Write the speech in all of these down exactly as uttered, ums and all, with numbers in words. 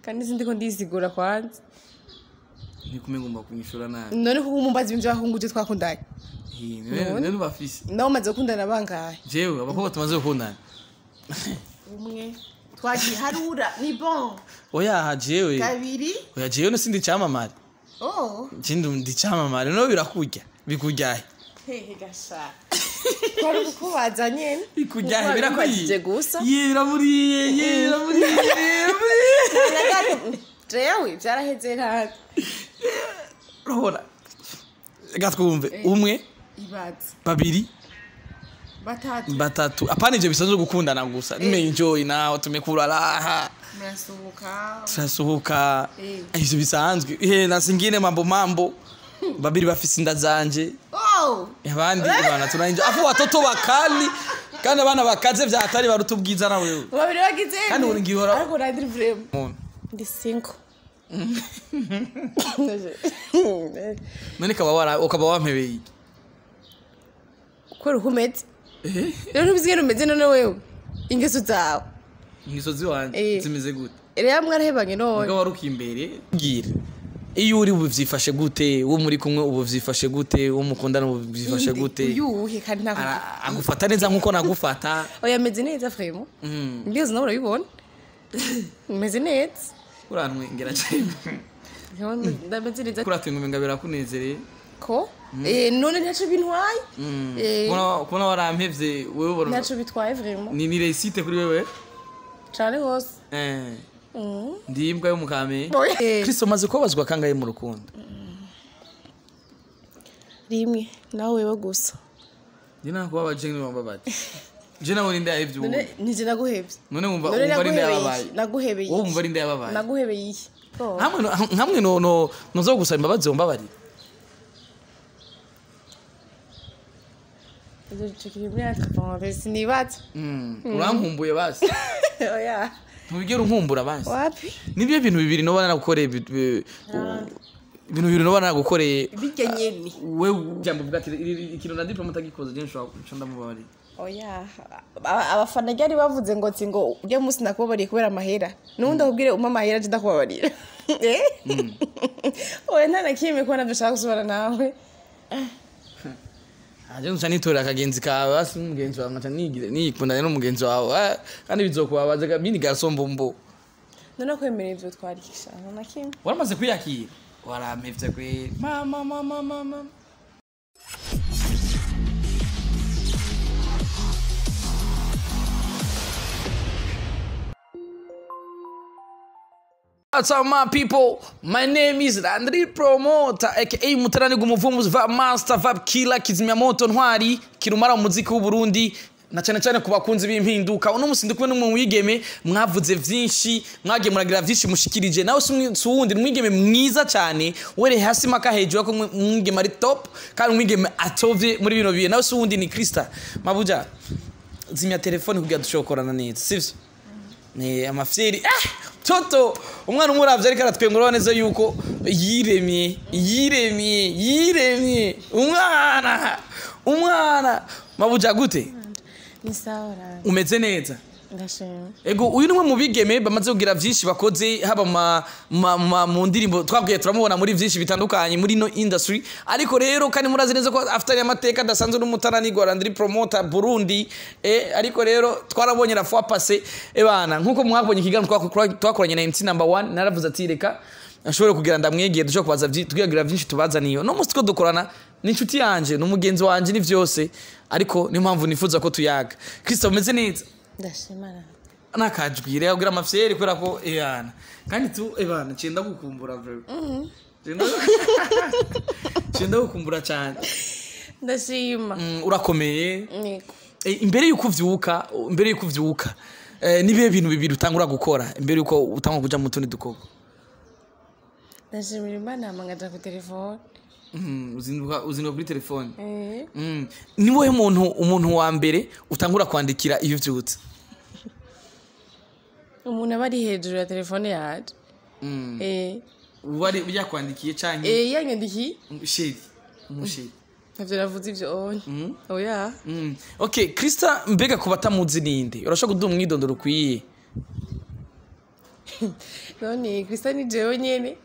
kandi sindi ko ndisigura kwanza nikume ngomba kunyishura nabi none ko umumbaza ibyo bahunguje twakundanye none bafise nawe umaze gukundana bangahe jewe abakobwa tumaze gukundana umwe twagiye harura ni bon oya jewe kabiri oya jewe no sindi cyamamare oh jindi ndi cyamamare no birakurya bikuryahe hehe gasha kwari kukubaza nyene bikuryahe birakwije gusa ye biramuriye ye biramuriye jewe byaraheze nta urabona gatwumve umwe ibaza babiri batatu batatu apana ivyo bisanzwe gukundana gusa nime enjoy nawe tumekura raha murasuhuka turasuhuka ivyo bisanzwe eh nasingine mambo mambo babiri bafise inda zanje oh abandi bana tunaenjoy afu watoto bakali kandi abana bakaze vyatari barutubwiza na wewe babiri bagize kandi uri ngihora ariko Landry vraiment ndi cinco none kaba wara ukaba wampebeye kwero humetse eh rero bizigera umeze none wewe ingeso zawe ingeso wanje zimeze gute rero mwarahebanye none ngo waruka imbere bwira iyo uri ubuvyifashe gute wo muri kumwe ubuvyifashe gute wo mukundana ubuvyifashe gute uyuhe kandi nta agufata neza nkuko nagufata oya meze neza fremo ngize nawe urabibona meze neza urantwe ngera cyane ndameze neza kuratwe ngo ngabera kunezereye ko eh none ntaco bintwaye eh kubona kubona warampevye wewe ubona ntaco bitwaye vraiment ni ni réussite kuri wewe cyane hose eh ndimbwa yo mukame Kristo maze kubazwa kangaye mu rukundo rimwe nawe wewe gusa ndina kuba bajenye bambabati je nawe ninde yahevye ubu nije naguhevye none umva umva ari ndayababaye naguhebeye wowe umva ari ndayababaye naguhebeye iki hamwe hamwe no no nozo gusaba imbabazi wombabari je chikiri myaka pande sinibatse urankumbuye basi oya ntubigera unkumbura basi wapi nibyo bintu bibiri no bana gukoreye ibintu bibiri no bana gukoreye bigenyeni wewe jambo vuga ati ikintu Landry promoter gikoze je nshobora gucanda mubabari oya abafana ryari bavuze ngo tsi ngo uje musi nakubabariye kubera amahera nundi akubwire umpa amahera je ndakubabarira eh oya nta nakime ko navyo shaka gusubara nawe aje nsani tora akagenzi kawe basi umugenzi wawe ngaca nigire nikundanye n'umugenzi wawe kandi bizokubabaza bini gasombombo none kwemerera ivyo twarikisha nta kimwe waramaze kwiyakira warampevye kwe mama mama mama What's up my people? My name is Landry Promoter aka Mutarani gumuvumuzi va master va killer kizimyamoto ntwari kirumara umuziki w'u Burundi na cyane cyane kubakunzi b'impinduka uno musi ndikwe no mu wigeme mwavuze vyinshi mwage muragira vyinshi mushikirije nawe suwundi mwigeme mwiza cyane were hasi maka hejuru ko mwigeme ari top kandi mwigeme atovye muri bino biye nawe suwundi ni CHRISTA mabuja zimya telefone kugira dushokorana neza sivyo ne amafyeri ah toto umwana umuravye ariko aratwengura neza yuko yiremye yiremye yiremye umwana umwana mabuja gute ni sawa umeze neza ndashima ego uyu nimwe mu bigeme bamaze kugira vyinshi bakoze haba ma mu ndirimbo twabwiye turamubona muri vyinshi bitandukanye muri no industry ariko rero kandi murazi neza ko after amateka dasanzwe n'umutarani gwa Landry Promoter Burundi eh ariko rero twarabonye la fois passé ebana nkuko mwabonye ikiganiro twakoranye na M C number one naravuze ati reka ashobore kugira ndamwegeye dushobora kubaza tugira vyinshi tubazaniyo no musi ko dukorana n'inshuti yanje n'umugenzi wanje ni vyose ariko ni mpamvu nifuza ko tuyaga Kristo umeze neza ndashimana nakajwire agira amafyeri kwera ko eyana kandi tu ebana cyenda gukumbura bro mhm cyenda cyenda gukumbura cyane ndashima urakomeye niko imbere yuko uvyuka imbere yuko uvyuka nibihe bintu bibiri utangura gukora imbere yuko utangwa kuja mu tundi dukoko ndashimira Imana amangaza ku telefone mhm uzinduka uzinduka kuri telefone eh mhm ni wowe muntu umuntu wa mbere utangura kwandikira iyo vyutse umuntu abari hejuru ya telefone yaje mhm eh wari byakwandikiye canke eh yanyandiki sheri umusheri navyo navuze ivyo oya oya mhm okay CHRISTA mbega kubatamuzi ninde urashaka kuduha umwidondoro kwiye none Christa ni jewe nyene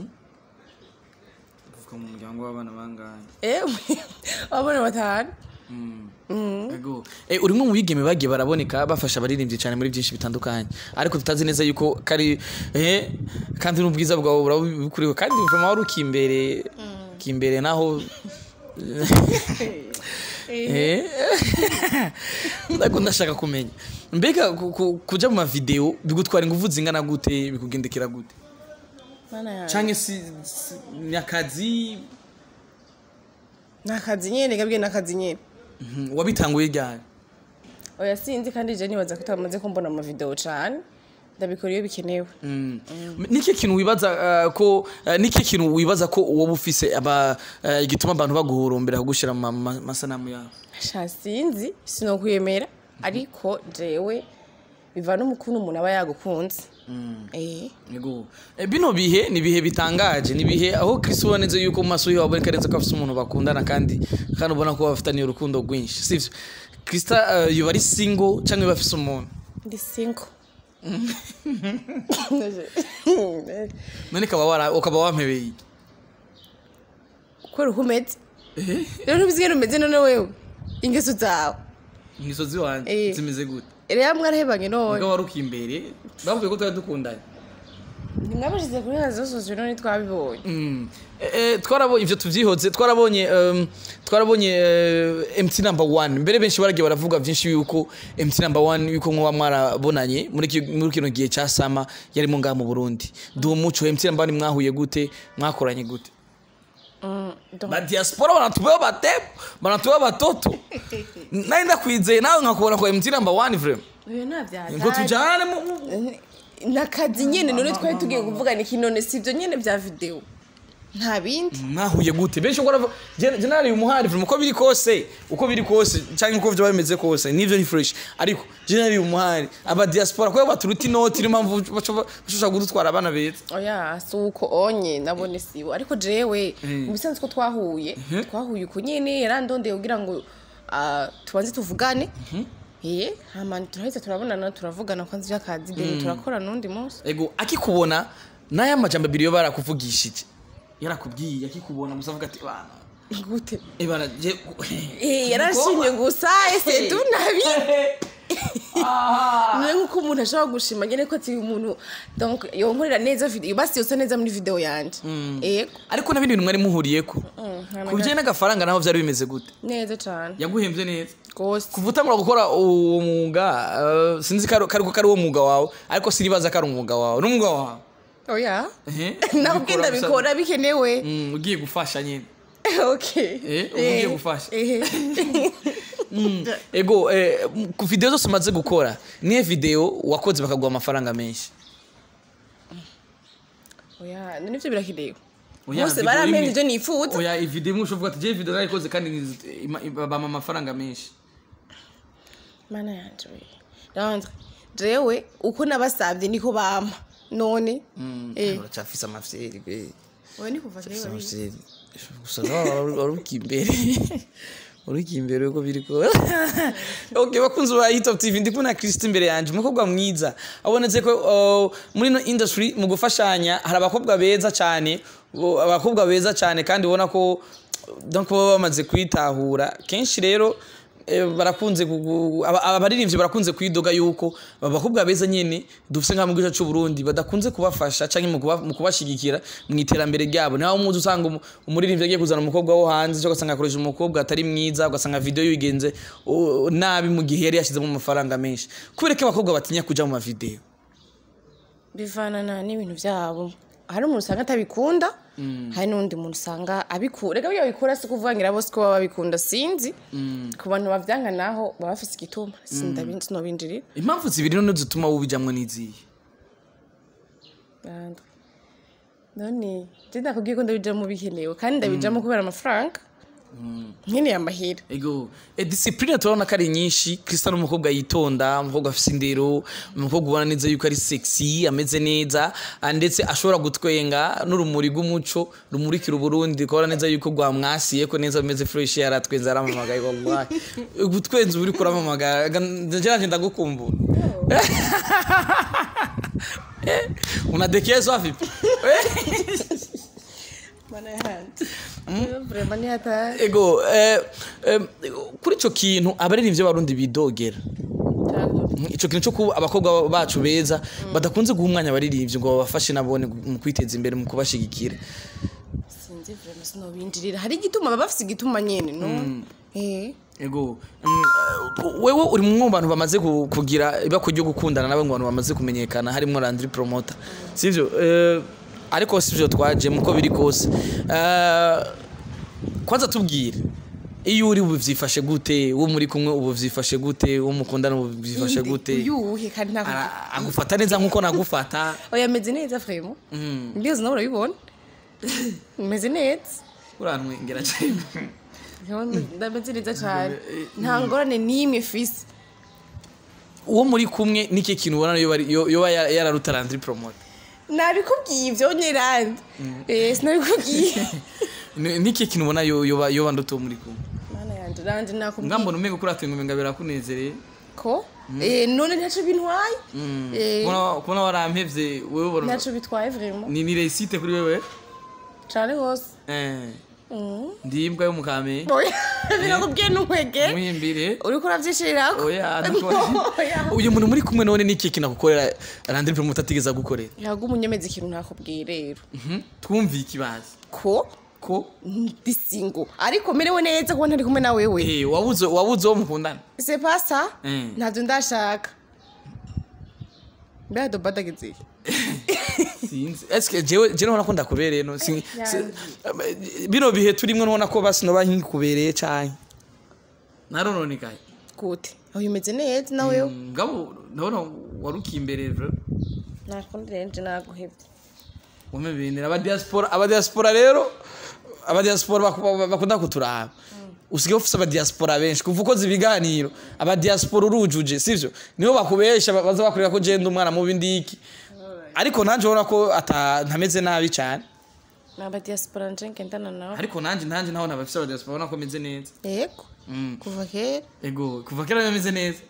uvuka mu muryango w'abana bangahe eh abana batanu ego eh urimo mu bigeme bagiye baraboneka bafasha abaririmbyi cyane muri byinshi bitandukanye ariko tutazi neza yuko kari eh kandi n'ubwiza bwawe burabikuriho kandi uvuma wari ukimbere kimbere naho eh ndakunda shaka kumenya mbega kuja mu video bigutwara ingufu zingana gute bikugendekera gute mana ya canke si nyakazi nakazi nyene gabwe nakazi nyene wabitanguye ryari oya sinzi kandi je nibaza ko tamaze kumbona mu video cyane ndabikora iyo bikenewe niki kintu wibaza ko niki kintu wibaza ko wowe ufise aba igituma abantu baguhorombera gushira mu masanamu yawe sha sinzi sinokuyemera ariko jewe biva n'umukuntu umuntu aba yagukunze eh yego bino bihe ni bihe bitangaje ni bihe aho Chris uboneze yuko mu maso yawe aboneka neza ko afite umuntu bakundana kandi kandi ubona ko bafitaniye urukundo rwinshi sivyo Christa uh, yuba ari single cyangwa yuba afite umuntu ndi single none kaba wara ukaba wampebeye ko ruhumetse eh rero ntubizigera umeze none wewe ingeso zawe ingeso ziwanje zimeze gute Ereya mwarahebanye none ngo waruka imbere bavuye ko twari dukundanye Ningabashize kuri hazo sosyo none twabibonye mm eh twarabonye ivyo tuvyihoze twarabonye twarabonye M T number one mbere benshi baragiye baravuga byinshi yuko M T number one yuko nko mwarabonanye muri muri kino gihe ca sama yari mu ngaha mu Burundi duwo muco M T number one mwahuye gute mwakoranye gute mm ba diaspora banatuba batepo banatuba batoto naenda kwizeye nawe nkakubona ko M T number one vraiment oyo navyaza ngo tujane mu nakazi nyene none twari tugiye kuvugana iki none sivyo nyene vya video nta bindi mwahuye gute benshi ngo generally umuhari vraiment uko biri kose uko biri kose cyangwa uko byo bameze kose nivyo ni fresh ariko generally umuhari aba diaspora ko baturuti noti impamvu bashobora gutwara abana beza oya suko onye nabone sibo ariko jewe mu bisanzwe ko twahuye twahuye uko nyene yarandondeye kugira ngo tubanze tuvugane eh hamani turahita turabonana turavugana kwanza y'akazi de turakora nundi munsi ego akikubona naya majambo abiri yo barakuvugishije yarakubwiye akikubona musavuga ati bana gute eh bana je eh yarashimye gusa ese tunabi ah none nkuko umuntu ashaka gushima nyene ko ati umuntu donc yonkorera neza video basi yose neza muri video yanje ego ariko nabindi bintu mwari muhuriyeko kuje n'agafaranga naho vyari bimeze gute neza cyane yaguhemvye neza gose kuvutangura gukora uwo mwuga sinzi karo kari ko uwo mwuga wawe ariko siribaza kari umwuga wawe n'umwuga wawe oya nabwenda bikora bikenewe mm ugiye gufasha nyene okay eh ugiye gufasha ego eh ku video zose maze gukora ni video wakoze bakaguha amafaranga menshi oya nivyo birakideo bose barampenze je nifuza oya i video mushovuga ati je video narikoze kandi bama amafaranga menshi mana yanje Landry jewe uko nabasabye niko bama none eh uracafisa amafyeri gwe oya niko kuva jewe amafyeri gusa waruki imbere uruki imbere uko biriko okay bakunze ba Hit Top T V ndi kuna Christa imbere yanje umukobwa mwiza abonetse ko muri no industry mu gufashanya hari abakobwa beza cyane abakobwa beza cyane kandi ubona ko donc baba bamaze kwitahura kenshi rero barakunze abaririmbyi barakunze kwidoga yuko abakobwa beza nyene dufise nka mu gice cy'u Burundi badakunze kubafasha canke mu kubashigikira mu iterambere ryabo naho umuzi usanga umuririmbyi agiye kuzana umukobwa wo hanze cyo gasanga akoresha umukobwa atari mwiza ugasanga video yigenze nabi mu gihe yari yashizemo amafaranga menshi kubereka abakobwa batinya kuja mu ma video bivanana n'ibintu byabo hari umuntu usanga atabikunda hari n'undi muntu usanga abikura rega bikora se kuvangira bose ko baba babikunda sinzi ku bantu bavyanga naho baba bafise igituma sindabinzi no binjirira impamvu zibiri none zituma ubijamwe niziye none ndenda kugiye ko ndabijamo bikenewe kandi ndabijamo kubera amafaranga nkene yamahira ego e discipline turabona kari nyinshi Christa n'umukobwa yitonda umukobwa afise indero umukobwa ubona neza yuko ari sexy ameze neza ndetse ashobora gutwenga n'urumuri rw'umuco rumurikira Burundi ko neza yuko gwamwasiye ko neza ameze fresh yaratwenza aramamagaye wallahi gutwenza uri kuramamagara ndaje ndagukumbura unadekezwa vipi mana yandi vraiment ni hata ego eh, eh, kuri ico kintu abari nivyo barundi bidogera ico kintu cyo kuba abakobwa bacu beza badakunze guha umwanya baririmbye ngo babafashe nabone mu kwiteza imbere mu kubashigikira sinzi vraiment sino binjirira hari igituma babafise igituma nyene no eh ego wewe uri mu bantu bamaze kugira ibako ryo gukundana nabe ngo abantu bamaze kumenyekana harimo Landry Promoter sivyo eh ariko sivyo twaje muko biri kose eh kwanza tubwire iyo uri ubuvyifashe gute wo muri kumwe ubuvyifashe gute wo mukundana ubuvyifashe gute yuhe kandi nako agufata neza nkuko nagufata oya meze neza vraiment ndio zina urabibona meze neza uranwe ngera cyane ndameze neza cyane nta ngorane nimwe fisi uwo muri kumwe niki kintu ubona yo yo yararuta Landry Promoter nabikubwiye ivyo nyirandi eh sinabikubwiye niki kintu ubona yo yo banduto muri kumwe mana yandi randi nakubwiye ngambona umego kuri atwengo ngabera kunezereye ko eh none ntaco bintwaye eh kubona kubona warampevye wewe ubona ntaco bitwaye vraiment ni ni réussite kuri wewe cyane hose eh ndimbwa yo mukame birakubwiye n'ukwege muyimbire uriko uravyishirako oya uyu muntu muri kumwe none niki kinagukorera Landry Promoter atigeza gukorera yaga umunyemezi ikintu nakubwiye rero twumviye ikibazo ko ko ndi single ariko merewe neza ko ntari kumwe na wewe eh wabuze wabuze wo mukundana c'est pas ça ntavyo ndashaka mbado badageze sinzi eske jewe jewe nona ko ndakubereye no bino bihe turimwe nona ko basi no bankikubereye cyane naronone kai gute aho umeze neza na wewe ngabo ndabona waruki imbere bro nakundi renje naguhebye wame binira aba diaspora aba diaspora rero aba diaspora bakunda kuturaba usige ufise aba diaspora benshi kuva ukoze ibiganiro aba diaspora urujuje sivyo niho bakubesha baza bakurira ko genda umwana mu bindiki ariko nanje ubona ko ata ntameze nabi cyane naba diaspora nje ngendana nawe ariko nanje nanje naho nabafise aba diaspora ubona ko meze neza yego kuva kera ego kuva kera meze neza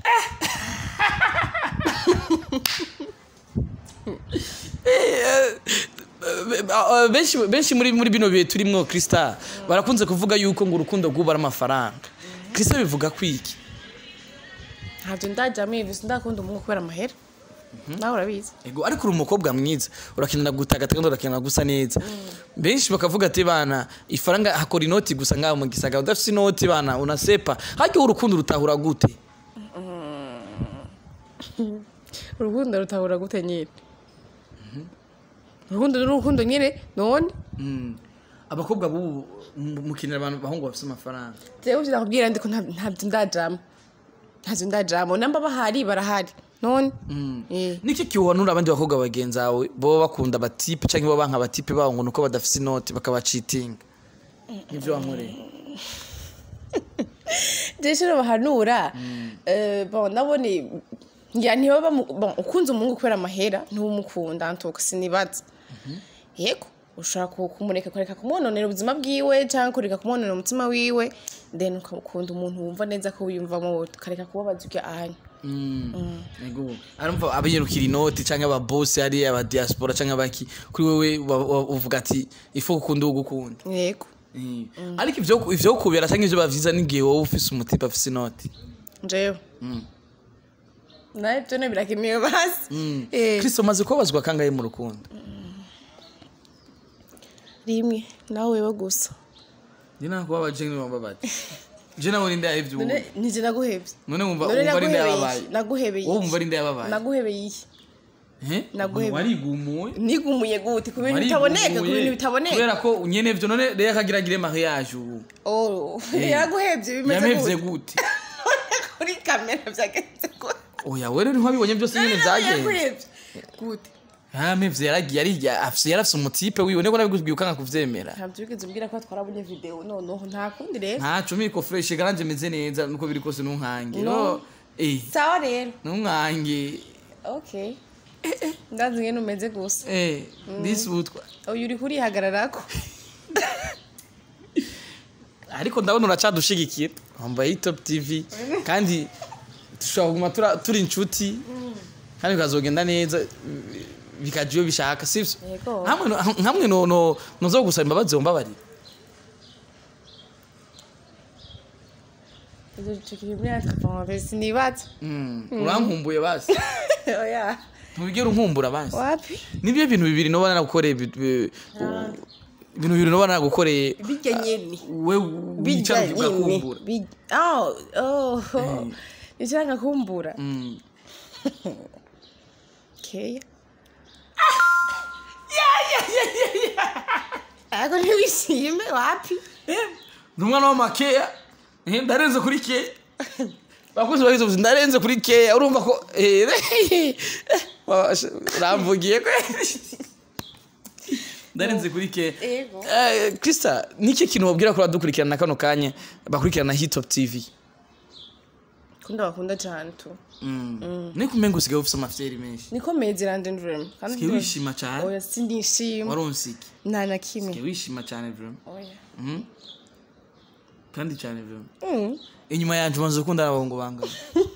benshi benshi muri muri bino bihe turimwo CHRISTA barakunze kuvuga yuko ngo urukundo rwubara amafaranga CHRISTA bivuga kwiki ntabyo ndajyamo ivi sindakunda umuntu kubera amahera nawe urabizi ego ariko uri umukobwa mwiza urakenera gutagata kandi urakenera gusa neza benshi bakavuga ati bana ifaranga hakora inoti gusa ngaho mu gisaga udafite inoti bana unasepa hajye urukundo rutahura gute urukundo rutahura gute nyine urukundo n'urukundo nyine none abakobwa bubu mukinira abantu bahungu bafite amafaranga jewe uvyo nakubwira ndiko ntabyo ndajamo ntabyo ndajamo namba bahari barahari none eh niki kiwanura abandi bakobwa bagenzawe bo bakunda batipe canke bo banka batipe bawo ngo nuko badafise inoti bakabacitinga nivyo wamure Deshero bahanura eh bon nabone ngira ntiyo ba bon ukunze umungu kwera amahera ntumukunda ntoka sinibaza yego ushaka kumureka koreka kumononera ubuzima bwiwe canke koreka kumononera umutima wiwe then ukakunda umuntu wumva neza ko wiyumvamo kareka kubabaza ujya ahanya ego arumva abayerukira inoti canke aba boss ari aba diaspora canke abaki kuri wewe uvuga ati ifo gukunda ugukunda yego ariko ivyo ivyo kubera canke ivyo bavyiza ningiye wowe ufise umutipa afise inoti njewe nae tone birakimiye basi eh Kristo maze kubazwa kangaye mu rukundo rimwe nawe wewe gusa Dina kuba bajengi bambabati Jena wori nda ivyo none nije naguhebye none umva umva rinda yababaye naguhebeye wowe umva rinda yababaye naguhebeye eh naguhebeye wari gumuye nigumuye gute ku bintu bitaboneka ku bintu bitaboneka kubera ko unyene ivyo none rero kagiragire mariage ubu oh yaguhebye bimeze yamevye gute kuri kamera byagenze ko oya wewe ni nkabibonye byose nyene byagenze gute yamevye yaragiye ari afise yarafise umutipe wiwe neko nabiguzwiye ukanga kuvyemera ntabyo bigeze umbwira ko twarabonye video noneho nta kundi rero nta cumi ko fresh garanje meze neza nuko biri kose nunkange no eh sawa rero nunkange okay ndazi ngene umeze gusa eh disutwa oyu uri kuri hagararako ariko ndabona uracadushigikira wambaye Top T V kandi tushobora kuguma turi inshuti kandi ukazogenda neza bikaje iyo bishaka sivyo Yego. hamwe no- hamwe no no nozo gusaba imbabazi mbabarira Izo chikiri muri atwa sinibaza. mm urankumbuye basi Oya. ntubigera unkumbura basi Wapi? nibyo bintu bibiri no bana gukoreye ibintu bibiri no bana gukoreye Bijya nyene. we wicara ugakumbura Bij- Oh, oh. Nichanga kumbura. mm Okay. Ako ntiwishime wapi? numwana wa makeya eh ndarenze kuri ke bakuze bagize ubuzi ndarenze kuri ke urumva ko eh ramvugiye ko ndarenze kuri ke Ego. eh Krista niki kintu wabwira ko radukurikirana kano kanye bakurikirana Hit Top T V Kunda bakunda cyane tu. mm ni kumengo usigaye ufite amafyeri menshi Niko mezi randendrem. usigaye wishima cyane Oya sindishima. waronsiki Nta na kimwe. usigaye wishima cyane bro Oya. mhm kandi cyane bro Mm. inyuma yanje ubanza gukunda abahungu bangana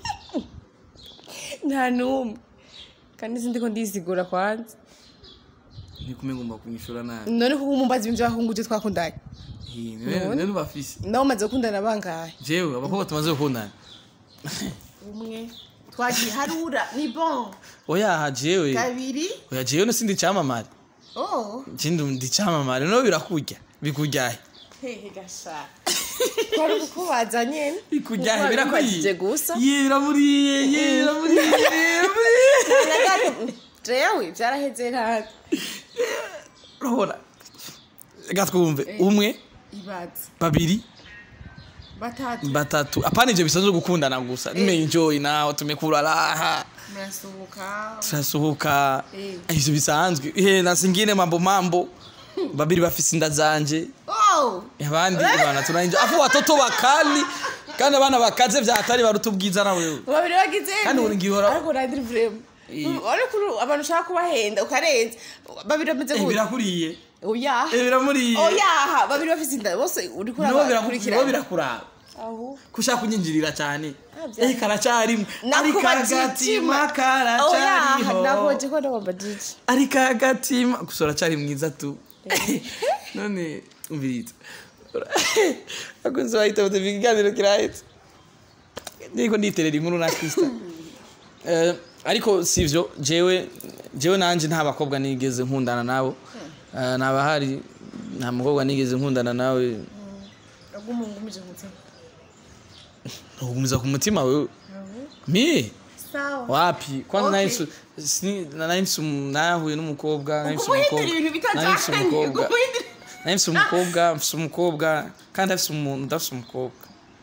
Nta numwe. Kandi sindiko ndizigura kwanza. ni kumengo mba kunyishura nabi None ko umumbaza ibintu by'abahungu twakundanye. eh none bafise Nawe umaze gukundana bangahe? jewe abakobwa tumaze gukundana Umwe. Twagiye harura ni bon. oya jewe Kabiri. oya jewe no sindi cyamamare Oh. jindi ndi cyamamare no birakurya bikuryahe Hehe gasha. Kwari kukubaza nyene. bikuryahe Kuko birakwiye gusa. ye biramuriye ye biramuriye biramuriye Nagato. Jewe byaraheze nta. urabona gatwumve umwe Ibaza. babiri Batatu. batatu apana ivyo bisanzwe gukundana gusa nimenjoy nawe tumekura raha Murasuhuka. turasuhuka Eh. ivyo bisanzwe eh nasingine mambo mambo babiri bafise inda zanje Oh. abandi bana tunainje afu watoto wakali kandi abana bakaze vyatari barutubwiza na wewe Babiri bagize. Kandi ubu ngihora- Ariko Landry vrem. Ariko abantu ushaka kubahenda ukarenza. Babiri bameze eh gute? birakuriye Oya. eh biramuriye Oya, babiri bafise inda bose uri kuri no abakurikira. birakurira birakuraba Aho. kushaka kunyinjirira cyane Abya- eh karacari ari Nakubajitima. kagatima Oya, karacariho nakoje ko ndagomba jiji. ari kagatima gusora cari mwiza tu none umviriza akunze bahita bute biganiro kirahetse ndiko nditerera inkuru na Krista eh ariko sivyo jewe jewe nanje nta bakobwa nigeze nkundana nabo Eh, nabahari nta mukobwa nigeze nkundana nawe Agumungumije mutima. ugumiza ku mutima wewe mi Sawa. wapi kwanza Okay. nahise sini nahise nahuye n'umukobwa nahise Ukumuhindura umukobwa ibintu nahise bitajanye. umukobwa Ukumuhindura. nahise umukobwa mfise umukobwa kandi afise umuntu ndafise umukobwa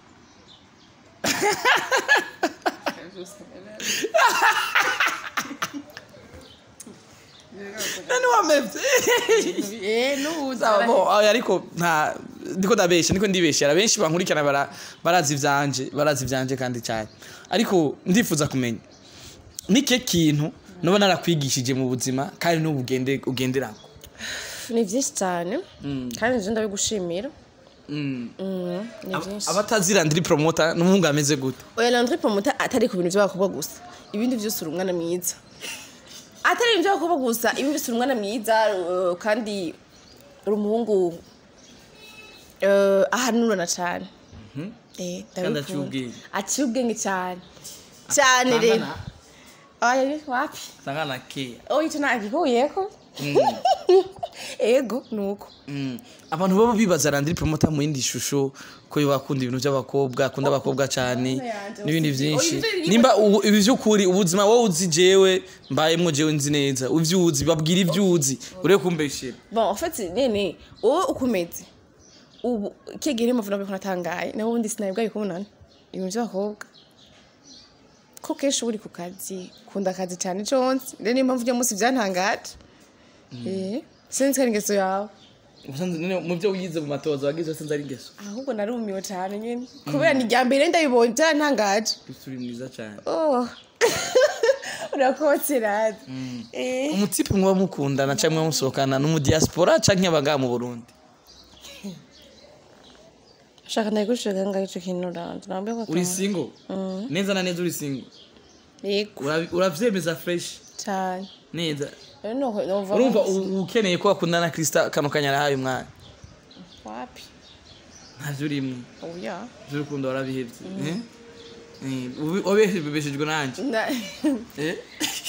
nani wamevye Eh, nuza. Zabo ariko nta ndiko ndabesha ndiko ndibeshera benshi bankurikirana bara barazi ivyanje barazi ivyanje kandi cyane ariko ndifuza kumenya nike kintu noba narakwigishije mu buzima kandi n'ubugende ugenderako Ni byinshi cyane. Kandi nje ndabigushimira. mm Mm, ni byinshi. abatazi Landry promoter n'umuhungu ameze gute Oya Landry promoter atari ku bintu by'abakobwa gusa. Ibindi byose uri umwana mwiza. Atari ibintu by'abakobwa gusa, ibindi byose uri umwana mwiza uh, kandi uri umuhungu eh ahanurana cyane. Mhm. Eh, Kandi aciye ubwenge. Aciye ubwenge cyane. Cyane rero. Oya wapi? sangana ke Oh, ito na agihuyeko. Ego nuko. Mm. Abantu babo bibaza Landry promoter mu yindi shusho ko bakunda ibintu by'abakobwa akunda abakobwa cyane n'ibindi byinshi nimba ubu- ibi by'ukuri ubuzima wowe uzi jewe mbayemwo jewe nzi neza uvyuzi babwira ivyuzi ure kumbeshera Bon, en fait, nene, wowe ukomeze. Ubu kegere mavuna ko natangaye. Nawe undi sinabwa yuko munani. Ibintu by'abakobwa. Ko kenshi uri ku kazi, kunda akazi cyane cyonse. Rero niyo mpamvu ujya munsi byantangaje. Eh, sinzi kandi ingeso yawe. ubusanzwe none mu byo wize mu matozo wagize wese nzari ngeso Ahubwo narumiwe cyane nyene. Kubera ni rya mbere ndabibonye byantangaje. turi mwiza cyane Oh. Urakotse rad. Eh. umutipe mwa mukundana cyangwa musohokana no mu diaspora canke abaga mu Burundi Shaka ndayigushaka ngaho ico kintu rand. Nambe ko. uri single neza na neza uri single Yego. Urabi- uravyemeza fresh Cyane. neza no no urumva ukeneye ko akundana na Christa kano kanyara hayo mwana wapi ntavyo rimwe oya z'urukundo warabihevye eh eh obeshejwe nanje eh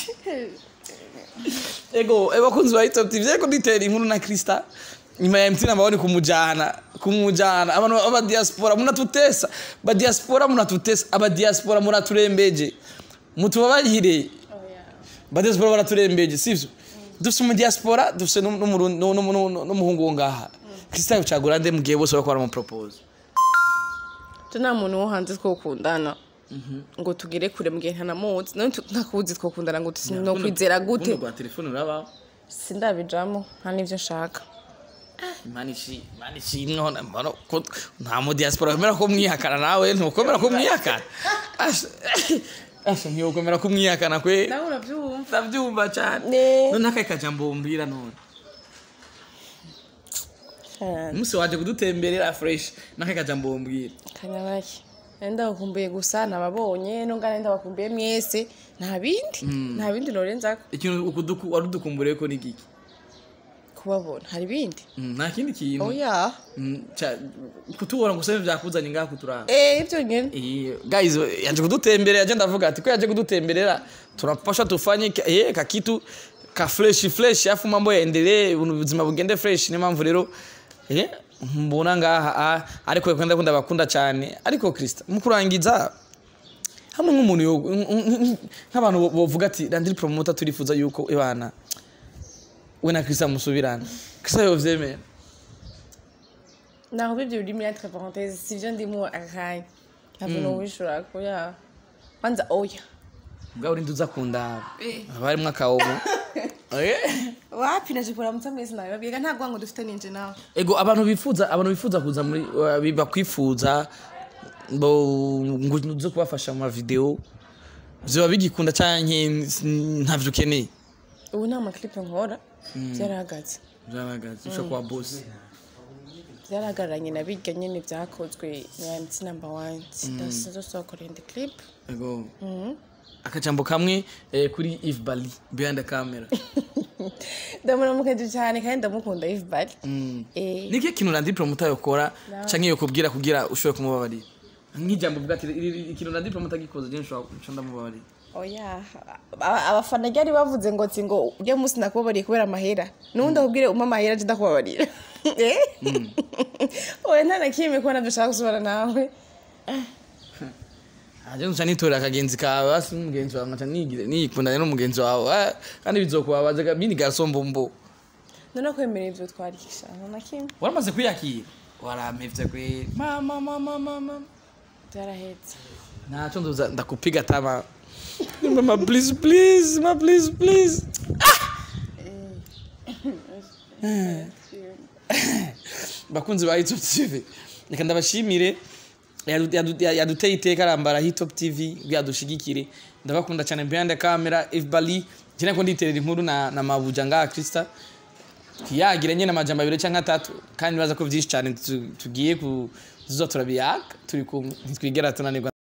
ego eba kunzi wa Top T V zeko ditera inkuru na Christa nyuma ya mtina mbawoni kumujana kumujana abantu aba diaspora munatutesa ba diaspora munatutesa aba diaspora muraturembeje mutubabarire ba diaspora baraturembeje sivyo dufise mu diaspora dufise n'umuhungu wo ngaha Christa yacagura nde mugiye bose bakora mu propose tuna muntu wo hanze twokundana ngo tugere kure mugihe ntanamuzi none ntakuzi twokundana ngo no kwizera gute uno kwa telefone uraba sindabijamo nta nivyo nshaka manishi manishi no mbano nta mu diaspora bemera ko mwihakana nawe ntukomera ko mwihakana asha ngiyo komera ko mwihakana kwe nawe uravyumva ndavyumva cyane none akaye kajambo mbira none musi waje kudutemberera fresh nakaye kajambo mbira kanyabaki enda bakumbuye gusa nababonye nongana enda bakumbuye mwese nta bindi nta bindi norenza ikintu ukuduku warudukumbure ko ni giki kubabona hari bindi nta kindi kintu oya kutubona gusaba byakuzanye ngaha kuturaba eh ibyo nyene eh guys yaje kudutemberera je ndavuga ati ko yaje kudutemberera tunapasha tufanye eh ka kitu ka fresh fresh afu mambo yaendelee ubuzima bugende fresh ni mpamvu rero eh mbona ngaha ariko kwenda kunda bakunda cyane ariko Christa mukurangiza hamwe nk'umuntu nk'abantu bovuga ati Landry Promoter turifuza yuko ebana we na Christa musubirana Christa yovyemera naho bibyo biri muri entre parenthèses sivyo ndimo akaye ntabwo no wishura ko ya kwanza oya ngaho uri nduza kunda abari mwakawo eh wapi naje kura mutsamwese nawe babiga nta gwango dufite ninje nawe ego abantu bifuza abantu bifuza kuza muri biba kwifuza bo nguzo kubafasha mu video ziba bigikunda cyane ntavyo ukeneye ubu nta clip nkora byarahagaze byarahagaze usha kwa boss byaragaranye na bijya nyene byakozwe na M T number one ndasinzo sokora indi clip ego akajambo kamwe kuri Yves Bali behind the camera ndamura mukeje cyane kandi ndamukunda Yves Bali eh niki kintu Landry Promoter yokora canke yokubwira kugira ushobore kumubabarira nk'ijambo uvuga ati ikintu Landry Promoter gikoze je nshobora ndamubabarira oya abafana ryari bavuze ngo tsi ngo uje musi nakubabariye kubera amahera nundi akubwire umama mahera je ndakubabarira eh oya ntana kimwe ko nabishaka gusubira nawe aje nshanitora akagenzi kawe basi umugenzi wawe ngaca nigire nikundana n'umugenzi wawe kandi bizokubabaza bini gasombombo none kwemerera ivyo twarikisha nona kimwe waramaze kwiyakira warampevye kwe mama mama mama byarahetse naco ndoza ndakupiga tama mama please please ma please please bakunzi ba Top T V reka ndabashimire yaduteye iteka arambara Top T V byadushigikire ndabakunda cyane behind the camera Yves Bali jene ko nditerera inkuru na na mabuja nga Christa kiyagira nyene amajambo abiri canka atatu kandi baza ko vyinshi cyane tugiye ku tuzotura biyaga turi kumwe ntitwigera tunanirwa